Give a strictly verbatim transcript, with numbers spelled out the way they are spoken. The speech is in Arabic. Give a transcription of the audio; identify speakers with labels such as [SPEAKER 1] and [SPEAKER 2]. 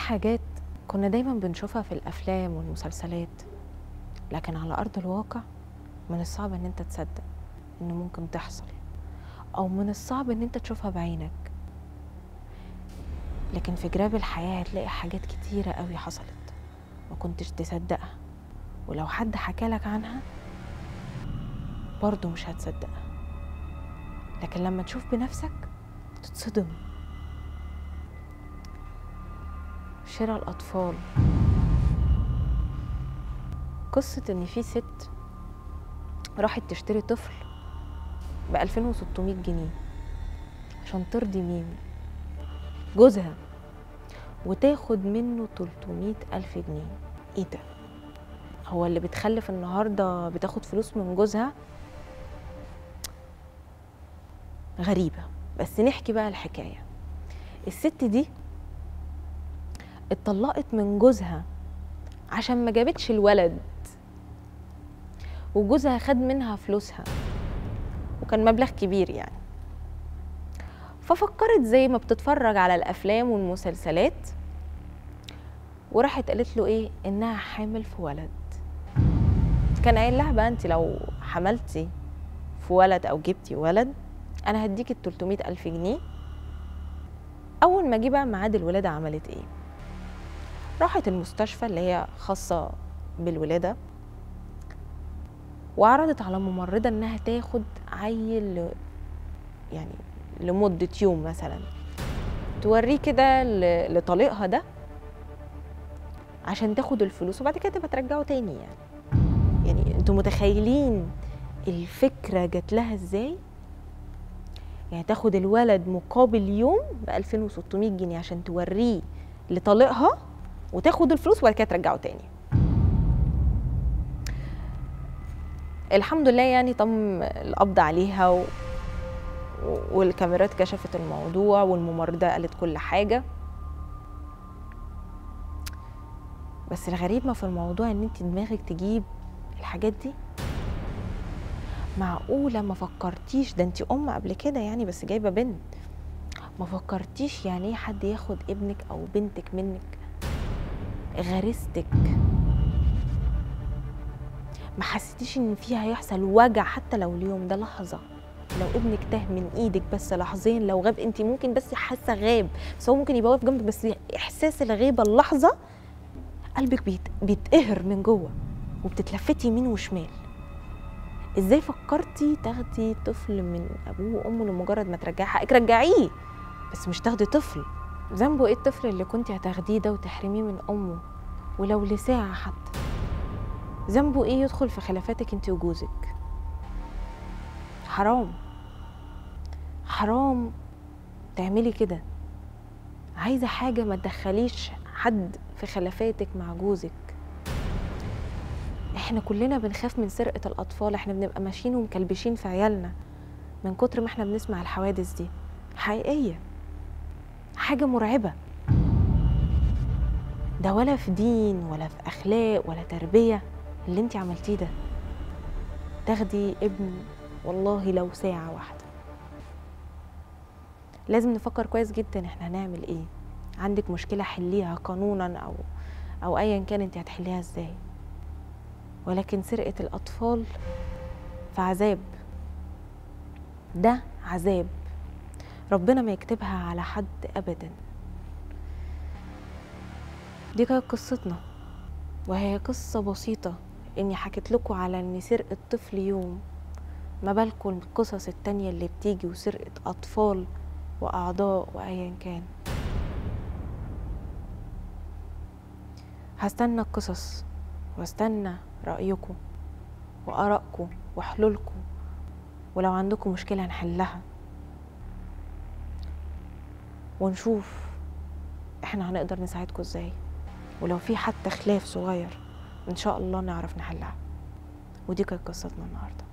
[SPEAKER 1] حاجات كنا دايما بنشوفها في الأفلام والمسلسلات، لكن على أرض الواقع من الصعب إن أنت تصدق إنه ممكن تحصل، أو من الصعب إن أنت تشوفها بعينك. لكن في جراب الحياة هتلاقي حاجات كتيرة قوي حصلت ما كنتش تصدقها، ولو حد حكالك عنها برضو مش هتصدقها، لكن لما تشوف بنفسك تتصدم. شراء الأطفال، قصة إن في ست راحت تشتري طفل بألفين وستمية جنيه عشان ترضي مين؟ جوزها، وتاخد منه تلتمية ألف جنيه. إيه ده؟ هو اللي بتخلف النهاردة بتاخد فلوس من جوزها؟ غريبة. بس نحكي بقى الحكاية. الست دي اتطلقت من جوزها عشان ما جابتش الولد، وجوزها خد منها فلوسها وكان مبلغ كبير يعني. ففكرت زي ما بتتفرج على الافلام والمسلسلات، وراحت قالت له ايه؟ انها حامل في ولد. كان قايل لها بقى انت لو حملتي في ولد او جبتي ولد انا هديكي ال تلتمية ألف جنيه. اول ما جه بقى ميعاد الولاده عملت ايه؟ راحت المستشفى اللي هي خاصه بالولاده، وعرضت على ممرضه انها تاخد عيل يعني لمده يوم مثلا، توريه كده لطليقها ده عشان تاخد الفلوس وبعد كده تبقى ترجعه تاني. يعني يعني انتوا متخيلين الفكره جات لها ازاي؟ يعني تاخد الولد مقابل يوم ب ألفين وستمية جنيه عشان توريه لطليقها وتاخد الفلوس وبعد كده ترجعه تاني. الحمد لله يعني تم القبض عليها و... والكاميرات كشفت الموضوع والممرضه قالت كل حاجه. بس الغريب ما في الموضوع ان انت دماغك تجيب الحاجات دي. معقوله ما فكرتيش؟ ده انت ام قبل كده يعني، بس جايبه بنت. ما فكرتيش يعني ايه حد ياخد ابنك او بنتك منك؟ غريزتك ما حسيتيش ان فيها هيحصل وجع حتى لو اليوم ده لحظه؟ لو ابنك تاه من ايدك بس لحظيا، لو غاب انت ممكن بس حاسه غاب، بس هو ممكن يبقى واقف جنبك، بس احساس الغيبه اللحظه قلبك بيت... بيتقهر من جوه وبتتلفتي يمين وشمال. ازاي فكرتي تاخدي طفل من ابوه وامه لمجرد ما ترجعي حقك؟ رجعيه، بس مش تاخدي طفل. ذنبه ايه الطفل اللي كنتي هتاخديه ده وتحرميه من امه ولو لساعه حتى؟ ذنبه ايه يدخل في خلافاتك انت وجوزك؟ حرام حرام تعملي كده. عايزه حاجه ما تدخليش حد في خلافاتك مع جوزك. احنا كلنا بنخاف من سرقه الاطفال، احنا بنبقى ماشيين ومكلبشين في عيالنا من كتر ما احنا بنسمع الحوادث دي. حقيقيه، حاجه مرعبه. ده ولا في دين ولا في اخلاق ولا تربيه اللي انت عملتيه ده. تاخدي ابن والله لو ساعه واحده. لازم نفكر كويس جدا احنا هنعمل ايه. عندك مشكله حليها قانونا او او ايا كان انت هتحليها ازاي، ولكن سرقه الاطفال فعذاب. ده عذاب ربنا ما يكتبها على حد ابدا. دي كانت قصتنا، وهي قصه بسيطه اني حكيت لكم على ان سرقه طفل يوم، ما بالكم القصص التانية اللي بتيجي وسرقه اطفال واعضاء وايا كان. هستنى القصص واستنى رأيكم وآرائكم وحلولكم، ولو عندكم مشكلة نحلها ونشوف احنا هنقدر نساعدكم ازاي، ولو في حتى خلاف صغير ان شاء الله نعرف نحلها. ودي كانت قصتنا النهارده.